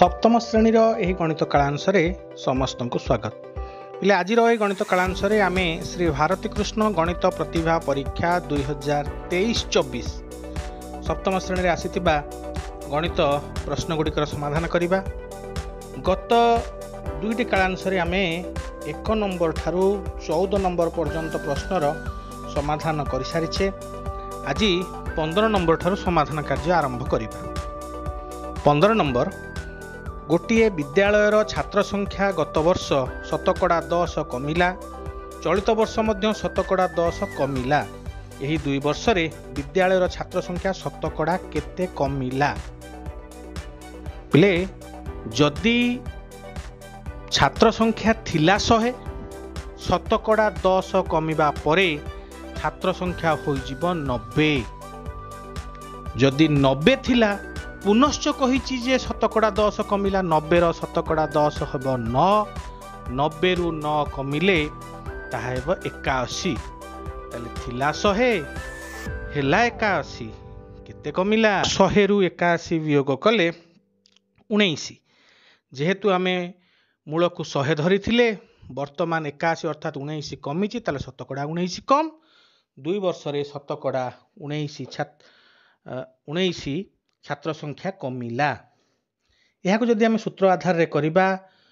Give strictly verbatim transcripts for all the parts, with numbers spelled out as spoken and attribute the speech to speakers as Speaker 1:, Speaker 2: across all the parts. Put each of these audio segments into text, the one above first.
Speaker 1: सप्तम श्रेणीर यही गणित कालांशरे समस्त को स्वागत। पिले आज गणित कालांशरे आमे श्री भारती कृष्ण गणित प्रतिभा परीक्षा दुई हजार तेईस चौबीस सप्तम श्रेणी आसीथिबा गणित प्रश्न गुड़िकर समाधान करिबा। गत दुईटी कालांशरे आमे एक नंबर ठारू चौदह नंबर पर्यंत प्रश्नर समाधान कर सारिछे। आज पंद्रह नंबर ठारू समाधान कार्य आरंभ करिबा। पंद्रह नंबर गोटे विद्यालयर छात्र संख्या गत वर्ष शतकड़ा दस कमिला, चलित वर्ष मध्य शतकड़ा दस कमिला। यही दुई वर्ष रे विद्यालयर छात्र संख्या शतकड़ा केते कमिला? पिले जदि छात्र संख्या थिला शहे, शतकड़ा दस कमिबा परे छात्र संख्या हो जिवो नब्बे। जदि नब्बे थिला पुनश्च कही जे शतकड़ा दस कमिला, नब्बे रो शतकड़ा दस हेब नौ, नब्बे रु नौ कमिले ताहा हेब एकाशी। ताले थिला शहे हेला एकाशी, केते कमिला? शहे रु एकाशी वियोग कले उन्नीस। जेहेतु आमे मूल को शहे धरी थिले, वर्तमान एकाशी अर्थात उन्नीस कमिची, ताले शतकड़ा उन्नीस कम। दुई वर्ष रे शतकड़ा उन्नीस छात्र उन्नीस छात्र संख्या कमिला। यह को जदि आम सूत्र आधार रे करिबा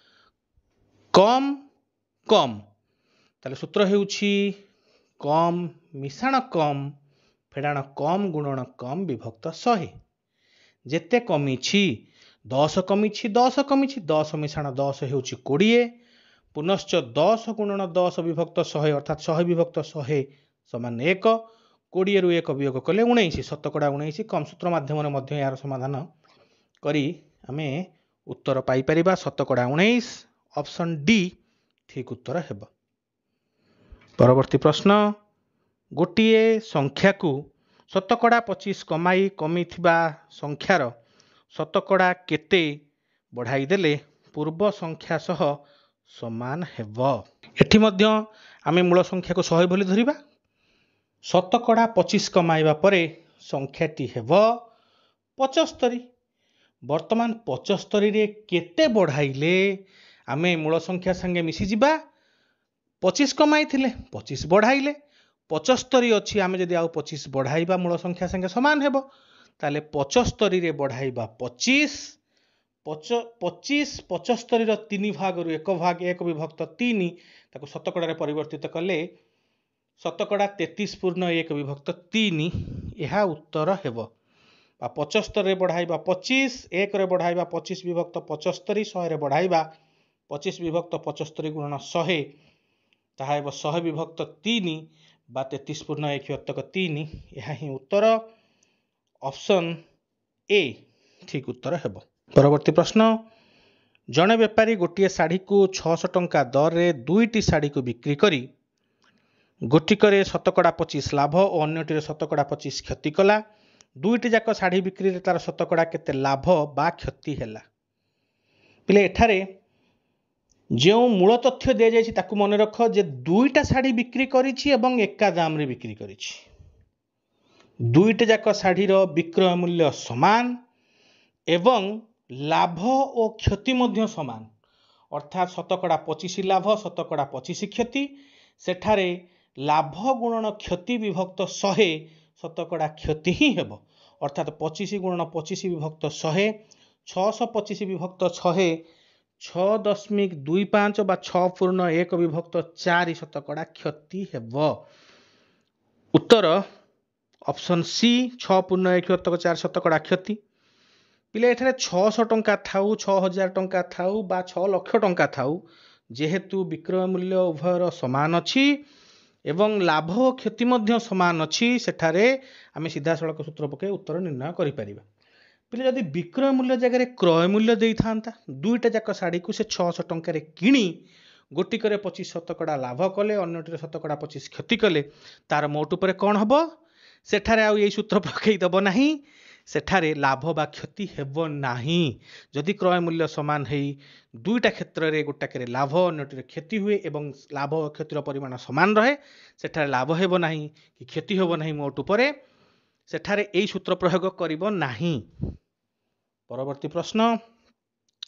Speaker 1: कम कम, ताले सूत्र हेउछि कम मिश्रण कम फेडाण कम गुणन कम विभक्त शहे। जेते कमिछि दस कमिछि दस कमिछि दस मिश्रण दस हेउछि कोड़िए, पुनश्च दस गुणन दस विभक्त शहे अर्थात शहे विभक्त शहे समान एक। कोड़िए रु एक वियोग कले उन्नीस, शतकड़ा उन्नीस कम। सूत्र माध्यम यार समाधान करी आमे उत्तर पाई परिबा। शतकड़ा उन्नीस ऑप्शन डी ठीक उत्तर हेब। परवर्ती प्रश्न, गोटिए संख्या को शतकड़ा पच्चीस कमाई कमिथिबा संख्यार शतकड़ा केते बढ़ाई देले पूर्व संख्या सह समान हेब? एठी मध्य आमे मूल संख्या को सौ बोली धरिबा। शतकड़ा पच्चीस कमाइबा परे संख्याटी हेब पचस्तरी। वर्तमान पचस्तरी रे केते बढ़ाइले आमे मूल संख्या संगे मिसी जिबा। पच्चीस कमाई थिले पच्चीस बढ़ाइले पचस्तरी अछि, आमे जदि आउ पच्चीस बढ़ाइबा मूल संख्या संगे समान हेब। ताले पचस्तरी रे बढ़ाइबा पच्चीस, पच पच्चीस पचस्तरी रो तीन भाग रु एक भाग एक विभक्त तीन ताको शतकड़ा रे परिवर्तित कले शतकड़ा तैंतीस पूर्ण एक विभक्त तीन यह उत्तर हेब। पचहत्तर रे बढ़ाइबा पच्चीस, एक रे बढ़ाइबा पच्चीस विभक्त पचस्तरी, सौ रे बढ़ाइबा पच्चीस विभक्त पचस्तरी गुणन सौ ताहा हेब सौ विभक्त तीन बा तैंतीस पूर्ण एक विभक्त तीन। यह ही उत्तर ऑप्शन ए ठीक उत्तर हेब। परवर्ती प्रश्न, जड़े बेपारी गोटे शाढ़ी को छह सौ टंका दर रे दुईटी शाढ़ी को बिक्री करी गोटिकरे शतकड़ा पच्चीस लाभ और अन्यटिरे शतकड़ा पच्चीस क्षति कला। दुईटी जाक शाढ़ी बिक्री रे तार शतकड़ा केते लाभ बा क्षति हैला? पिले एठारे जो मूल तथ्य दे जायछि ताकू मन रख जे दुईटा शाढ़ी बिक्री करिछि एवं एका दाम रे बिक्री करिछि। दुईटा जाक शाढ़ीर विक्रय मूल्य समान एवं लाभ और क्षति मध्य समान, अर्थात शतकड़ा पच्चीस लाभ शतकड़ा पच्चीस क्षति। सेठारे लाभ गुणन क्षति विभक्त शहे शतकड़ा क्षति ही हेब, अर्थात पच्चीस गुणन पच्चीस विभक्त शहे छःश पच्चीस विभक्त शहे छः दशमिक दुई पांच बा छः पूर्ण एक विभक्त चार शतकड़ा क्षति हेब। उत्तर ऑप्शन सी छः पूर्ण एक विभक्त चार शतकड़ा क्षति। पिले एठारे छः सौ टंका थाऊ छः हजार टंका थाऊ बा छः लक्ष टंका थाऊ, जेहेतु विक्रय मूल्य उभयर समान अछि एवं लाभ क्षति मध्य समान अछि, सेठारे आमे सीधा सड़क सूत्र पके उत्तर निर्णय करि परिबा। पिले जदि विक्रय मूल्य जगह क्रय मूल्य देई थांता, दुईटा जाक शाढ़ी को से छः सौ टंका रे किणी गोटिकरे पच्चीस शतकड़ा लाभ कले अन्यटिरे शतकड़ा पच्चीस क्षति कले, तार मोट उपरे कौन हबो? सेठारे आउ एई सूत्र पकई दबो नाही, सेठारे लाभ बा क्षति हेब नाही। जदि क्रय मूल्य समान हेई दुईटा क्षेत्र रे गोटाके लाभ अन्यटिरे क्षति हुए एवं लाभ और क्षतिर परिमाण समान रहे, सेठारे लाभ हेब नाही कि क्षति हेब नाही मोट उपरे, सेठारे एई सूत्र प्रयोग करिबो नाही। परवर्ती प्रश्न,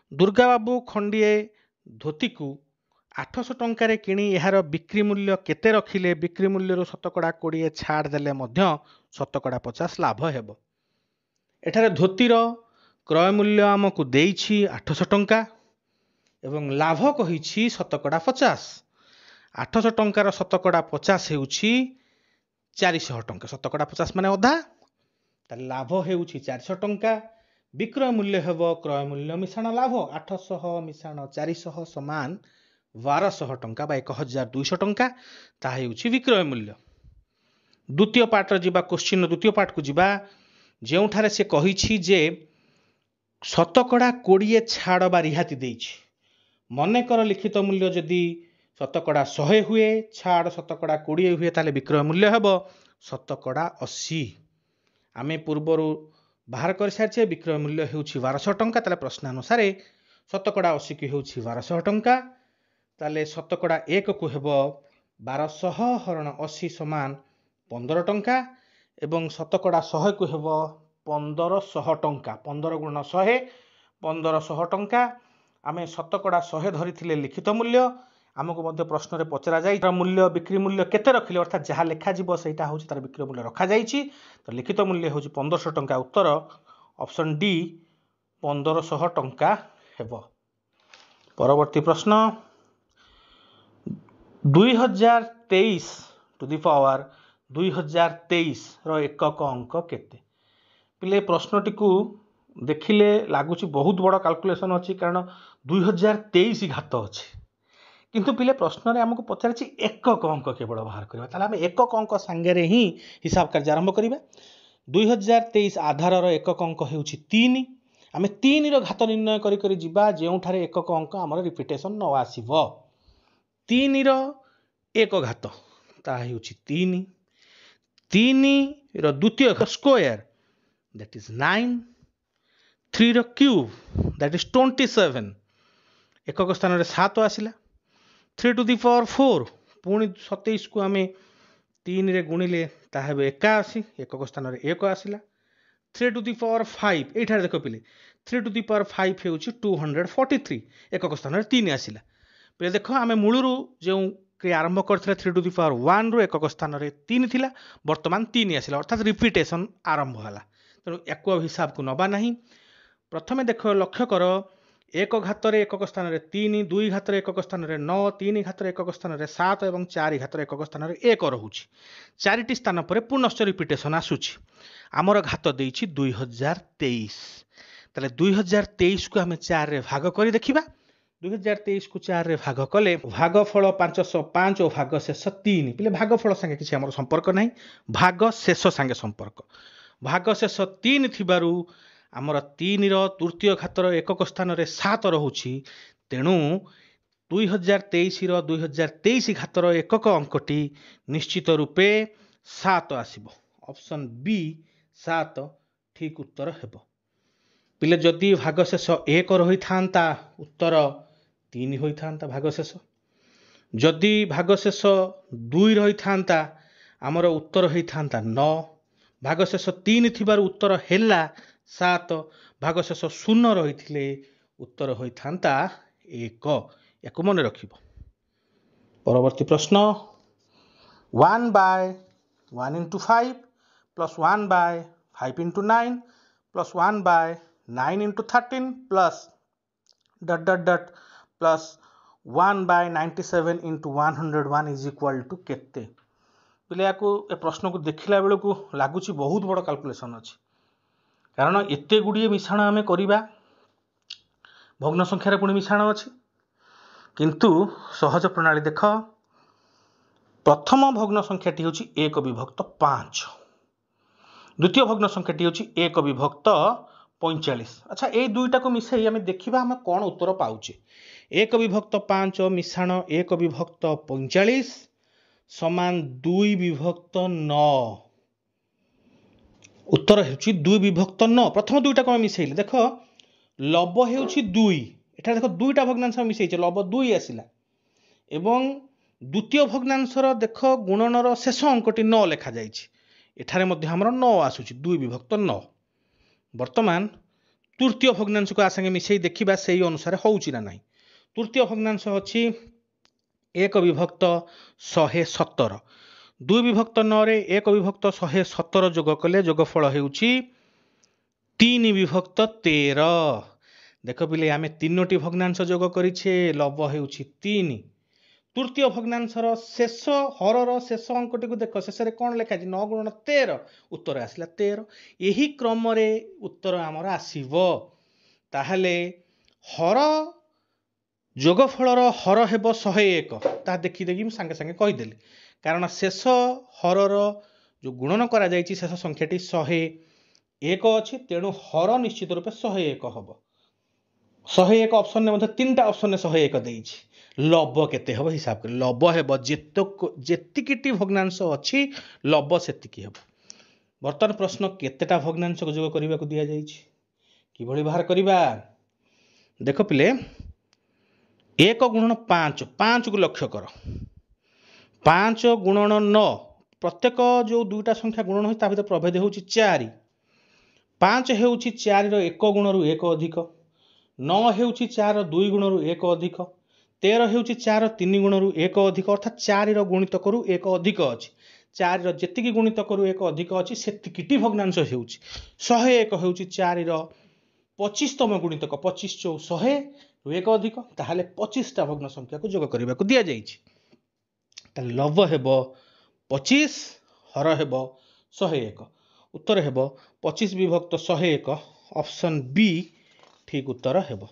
Speaker 1: दुर्गा बाबू खंडिए धोती को आठश टंकार किणी यार बिक्री मूल्य केते रखिले बिक्री मूल्य शतकड़ा कोड़े छाड़ देले मध्य शतकड़ा पचास लाभ हेब। एठारे धोतीर क्रय मूल्य आमको देइछि आठश टंका एवं लाभ कहिछि शतकड़ा पचास। आठश टंकार शतकड़ा पचास हेउछि चारिशह टंका। शतकड़ा पचास माने अधा, ताले लाभ हेउछि चारिशह टंका। विक्रय मूल्य हेब क्रय मूल्य मिश्रण लाभ आठशह मिश्रण चारिशह समान बारशह टंका बा एक हजार दुईशह टंका। ता हेउछि विक्रय मूल्य। द्वितीय पार्ट रे जिबा क्वेश्चन द्वितीय पार्ट को जिबा जेउठारे से कहिछि जे शतकड़ा कोड़े छाड़ बा रिहाती देइछि। मनेकर लिखित मूल्य जदि शतकड़ा सौ हुए छाड़ शतकड़ा कोड़े हुए ताले विक्रय मूल्य हेब शतकड़ा अस्सी। आमे पूर्वर बाहर कर सारिछे विक्रय मूल्य हेउछि बारशह टंका। ताले प्रश्न अनुसार शतकड़ा अस्सी को हेउछि बारशह टंका। ताले शतकड़ा एक को हेब बारशह हरण अस्सी समान पंद्रह टंका एवं शतकड़ा सौ को हेब पंद्रह सौ टंका। पंद्रह गुण सौ पंद्रह सौ टंका। आमे शतकड़ा सौ धरी लिखित मूल्य आमको मध्य प्रश्न रे पचरा जाय मूल्य बिक्री मूल्य केते रखिले अर्थात जहाँ लेखा जीवो सेटा होछि तार बिक्री मूल्य रखा जायछि। तो लिखित मूल्य होछि पंद्रह सौ टंका। उत्तर ऑप्शन डी पंद्रह सौ टंका हेबो। परवर्ती प्रश्न दुई हजार तेईस टू दी पावर दुई हजार तेईस रो एकक अंक केते। पिले प्रश्नटी को देखिले लगुच बहुत बड़ कैलकुलेशन अच्छी कारण दुई हजार तेईस घात अच्छे किंतु पिले प्रश्न रे हमको पचार एकक अंक केवल बाहर करबा ताले हम एकक अंक संगे ही हिसाब कार्य आरंभ करबा। दुई हजार तेईस आधार एकक अंक हेउछि तीन। आमे तीन रो घात निर्णय करी करी जिबा जेउठारे एकक अंक हमर रिपीटेशन न आसीबो। तीन रो एक घात ता हेउछि तीन। तीन रो द्वितीय square that is nine. Three रो cube that is twenty seven. एकक स्थान रे सात आसिला। Three to the power four पुणी सतैश को आमे तीन रे गुणिले ताहेबे इक्यासी। एकक स्थान रे एक आसिला। Three to the power five एठार देखो पिले three to the power five हेउछि टू हंड्रेड फोर्टी थ्री। एकक स्थान रे तीन आसिला। पे देखो आमे मूलरू जो के आरंभ करथिले three to the power one रो एकक स्थान रे तीन थिला वर्तमान तीन आसिला अर्थात रिपीटेशन आरंभ होला। तेणु एको हिसाब को नबा नहीं। प्रथमे देखो लक्ष्य कर एक घात एकक स्थान रे तीन दुई घात एकक स्थान रे नौ तीन घात एकक स्थान रे सात और चार घात एकक स्थान रे एक रहुछि। चारिटी स्थान पर पुनश्च रिपीटेशन आसुछि। आमर घात देइछि दुई हजार तेईस। ताले दुई हजार तेईस को आमे चार रे भाग करी देखिबा। दुई हजार तेईस को चार रे भाग कले भागफल पाँच सौ पाँच और भाग शेष तीन। पिले भागफल संगे किछि हमर संपर्क नाही भाग शेष संगे संपर्क। भाग शेष तीन थिबारु आमर तीन रो तृतीय घातर एकक स्थान रे सात रहुछि। तेणु दुई हजार तेईस रो दुई हजार तेईस घातर एकक अंकटी निश्चित रूपे सात आसिबो। ऑप्शन बी सात ठीक उत्तर हेबो। पिले जदि भागशेष एक रही था उत्तर तीन होई था भागशेष। जदि भागशेष दुई रही था आमर उत्तर होई था नौ। भागशेष तीन थिबार उत्तर हेला सात। भागशेष शून्य रही थिले उत्तर होई था एक। याको मन रखिबो। परवर्ती प्रश्न one by one into five plus one by five into nine plus one by nine into thirteen plus dot dot dot plus one by ninety seven into one hundred one is equal to केते। पिले याको ए प्रश्न को देखिला बेलू को लगुच बहुत बड़ कैलकुलेशन अच्छी कारण एते गुड़िए मिश्रण आम करवा भग्न संख्यार पुणी मिश्रण अच्छी किंतु सहज प्रणाली देख प्रथम भग्न संख्याटी हूँ एक विभक्त पाँच। द्वितीय भग्न संख्याटी हूँ एक विभक्त पैंचाश। अच्छा ये दुईटा को मिसई आम देखा आम कौन उत्तर पाचे। एक विभक्त पाँच मिश्रण एक विभक्त पैंचाश समान दुई विभक्त नौ। उत्तर हेउछि दुई विभक्त नौ। प्रथम दुईटा को मिसैले देख लब हेउछि दुई। एटा देख दुईटा भग्नांश मिसैछे लब दुई आसिला एवं द्वितीय भग्नांशर देख गुणनर शेष अंकटी नौ लेखा जाइछि। एठारे मध्य हमर नौ आसुछि दुई विभक्त नौ। वर्तमान तृतीय भग्नांश को आसांगे मिसई देखिबा सेई अनुसार होउची ना नाही। तृतीय भग्नांश अछि एक विभक्त शहे सतर, दुई विभक्त नौ रे एक विभक्त शहे सतर जोग कले जोगफल हेउची तीन विभक्त तेरह। देख पिले आमे तीनोटी भग्नांश जोग करिछे, लब हेउची तीन। तृतीय भग्नांशर शेष हरर शेष अंकटी को देख, शेष कौन लिखा नौ गुणन तेरह, उत्तर आसला तेरह। यही क्रम रे उत्तर आमर आसीबो। ताहले हर जोगफलर हर हेब शहे एक, ता देखी देखी सांगे सांगे कहीदेली, कारण शेष हरर जो गुणन करा जायछि शेष संख्याटी शहे एक अछि, तेणु हर निश्चित रूपे शहे एक हम। शहे एक ऑप्शन ने मतलब तीन टा ऑप्शन ने शहे एक देइछि। लब केते हबो हिसाब कर, लब हेबो जेतक जेतिकिटी भग्नांश अछि लब सेतिकी हेबो। वर्तमान प्रश्न केतेटा भग्नांश को जोग करिबा को दिया जायछि, किभଳି बाहर करिबा। देख पिले एक गुणन पांच, पांच को लक्ष्य कर, पांच गुणन नौ, प्रत्येक जो दुईटा संख्या गुणन होई ता भीतर प्रभेद होउछि चार। पांच हेउछि चार रो एक गुण रु एक अधिक, नौ हेउछि चार दुई गुण रु एक अधिक, तेरह हेउछि चार तीन गुण रु एक अधिक, अर्थात चार रो गुणित करू एक अधिक अछि। चार रो जेतिकी गुणित करू एक अधिक अछि सेतिकिटी भग्नांश हेउछि। शहे एक हेउछि चार रो पच्चीस तम गुणितक, पच्चीस चौ शहे रु एक अधिक, ताहले पच्चीस टा भग्न संख्या को जोग करिबा को दिया जायछि। ताले लब हेबो पच्चीस, हर हेबो शहे एक, उत्तर हेबो पच्चीस विभक्त शहे एक, ऑप्शन बी ठीक उत्तर हेबो।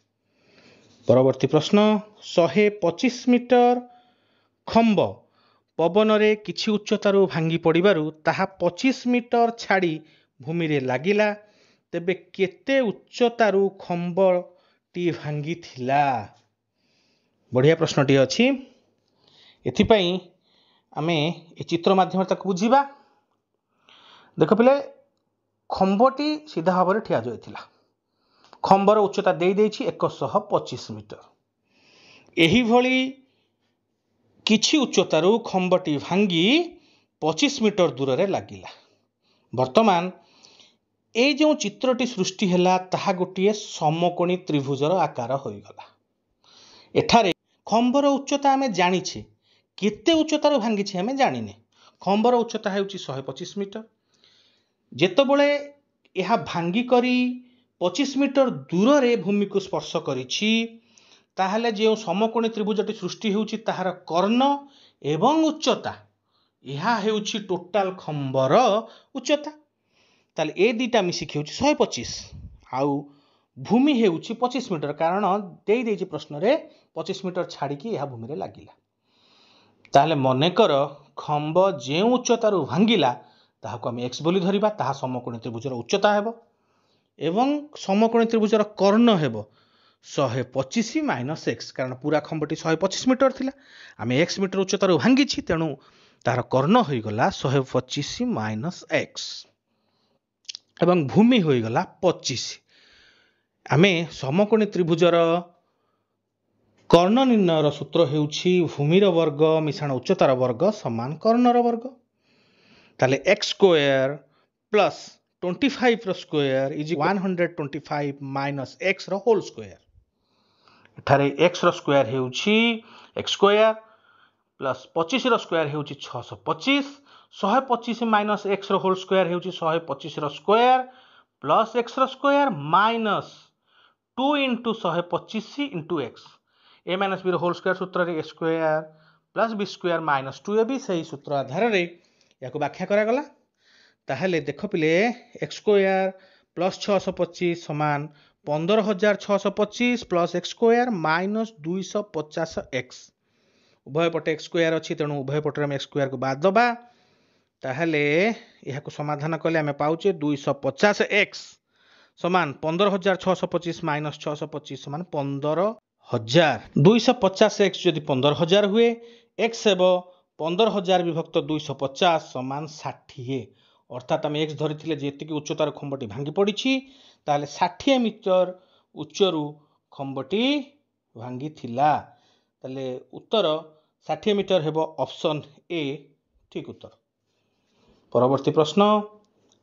Speaker 1: परवर्ती प्रश्न शहे पच्चीस मीटर खंब पवन रे किछि उच्चतारू भांगी पड़िबारु ताहा पच्चीस मीटर छाड़ी भूमि रे लागिला, तेबे केते उच्चतारू खंबटी भांगी थिला। बढ़िया प्रश्नटी अछि। एथिपाई आमे ए चित्र माध्यम तक बुझिबा। देख पिले खंबटी सीधा भाव में ठिया जाइथिला, खंबर उच्चता दे देछि एक सौ पच्चीस मीटर। एही भली किछि उच्चतारू खंबटी भांगी पच्चीस मीटर दूर रे लागिला। वर्तमान ए जो चित्रटी सृष्टि हैला ताहा गोटिए समकोणी त्रिभुजर आकार होइगला। एठारे खंबर उच्चता आमे जानिछे, केते उच्चतारू भांगिछे आमे जानिने। खंबर उच्चता हेउछि एक सौ पच्चीस मीटर। जेतबेले यह भांगी करी पच्चीस मीटर दूर रे भूमि को स्पर्श करिछि, ताहले जे समकोणी त्रिभुजटी सृष्टि हेउछि ताहार कर्ण एवं उच्चता यह हेउछि टोटाल खंबर उच्चता। ताले ए दीटा मिसिक हेउछि एक सौ पच्चीस, आउ भूमि हेउछि पच्चीस मीटर, कारण देई देइछि प्रश्न रे पच्चीस मीटर छाड़ी कि यह भूमि रे लागिला। ताहले मने कर खंब जे उच्चतारू भांगिला ताहाको आमे x बोली धरिबा, ताहा समकोणी त्रिभुजर उच्चता हेबो एवं समकोणी त्रिभुजर कर्ण हेबो एक सौ पच्चीस माइनस x, कारण पूरा खंबटी एक सौ पच्चीस मीटर थिला, आमे x मीटर उच्चतारू भांगिछि, तेणु तार कर्ण होई गला एक सौ पच्चीस माइनस x एवं भूमि होई गला पच्चीस। आमे समकोणी त्रिभुजर कर्ण निर्णयर सूत्र हेउछि भूमिर वर्ग मिश्रण उच्चतार वर्ग समान कर्णर वर्ग। ताले x स्क्वायर प्लस पच्चीस रो स्क्वायर इज एक सौ पच्चीस माइनस x रो होल स्क्वायर। एठारे x रो स्क्वायर हेउछि x स्क्वायर प्लस पच्चीस रो स्क्वायर हेउछि छह सौ पच्चीस, एक सौ पच्चीस माइनस x रो होल स्क्वायर हेउछि एक सौ पच्चीस रो स्क्वायर प्लस x रो स्क्वायर माइनस टू इंटू एक सौ पच्चीस into x, a minus b रो होल स्क्वायर सूत्र रे a square plus b square minus two A B, सही सूत्र आधार रे याको व्याख्या करा गला। ताहले देख पिले x स्क्वायर प्लस छह सौ पच्चीस समान पंद्रह हजार छह सौ पच्चीस प्लस x स्क्वायर माइनस दो सौ पचास x, उभय पटे x स्क्वायर अछि, तेणु उभय पटे हम x स्क्वायर को बाद दबा। ताहले याको समाधान कले आमे पाउचे दो सौ पचास x समान पंद्रह हजार छह सौ पच्चीस माइनस छह सौ पच्चीस समान पंद्रह हजार। दो सौ पचास x यदि पंद्रह हजार हुए, x हेबो पंद्रह हजार विभक्त दो सौ पचास समान साठ, अर्थात आम x धरी जेतिकी उच्चतार खंबटी भांगी पड़ी ताले साठ मीटर उच्चरू खंबटी भांगी थिला। ताले उत्तर साठ मीटर हेबो ऑप्शन ए ठीक उत्तर। परवर्ती प्रश्न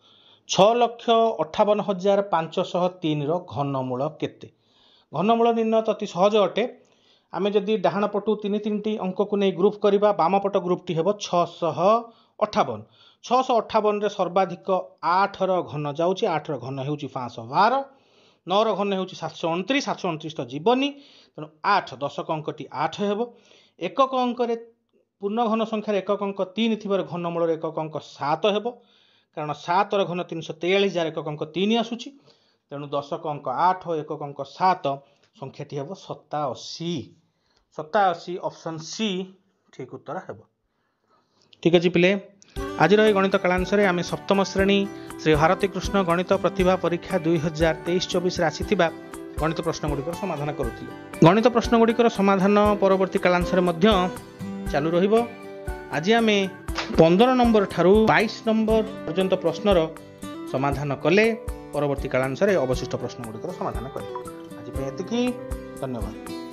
Speaker 1: छह लक्ष अठावन हजार पांचशह तीन घनमूल केते घनमूल निर्णय तो अति सहज अटे आमे जदि डाहाण पटु तीन तीन टी अंक को नहीं ग्रुप करबा बाम पट ग्रुप टी हेबो छह अठावन छह अठावन रे सर्वाधिक आठ रो घन जाउची आठ रो घन हेउची पाँच सौ बारह नौ रो घन हेउची सात सौ उनतीस सात सौ उनतीस तो जीवनी तेणु आठ दशक अंकटी आठ हेबो एकक अंक रे पूर्ण घन संख्यार एकक अंक तीन थिबार घनमूल एकक अंक सात हेबो कारण सात रो घन तीन सौ तेयालीस जार एकक अंक तीन आसुची तेणु दशक अंक आठ एकक अंक सात संख्याटी हेबो सताशी सताशी ऑप्शन सी ठीक उत्तर हेबो। ठीक अछि पिले आज रही गणित कलांश रे आमे सप्तम श्रेणी श्री भारती कृष्ण गणित प्रतिभा परीक्षा दुई हजार तेईस चौबीस आसीथिबा गणित प्रश्न गुड़िकर समाधान करुथिले। गणित प्रश्न गुड़िकर समाधान परवर्ती कलांश रे मध्य चालू रहिबो। आज आमे पंद्रह नंबर ठारू बाईस नंबर पर्यंत प्रश्नर समाधान कले परवर्ती कलांश रे अवशिष्ट प्रश्न गुड़िकर समाधान कले। आज पे एतिकी धन्यवाद।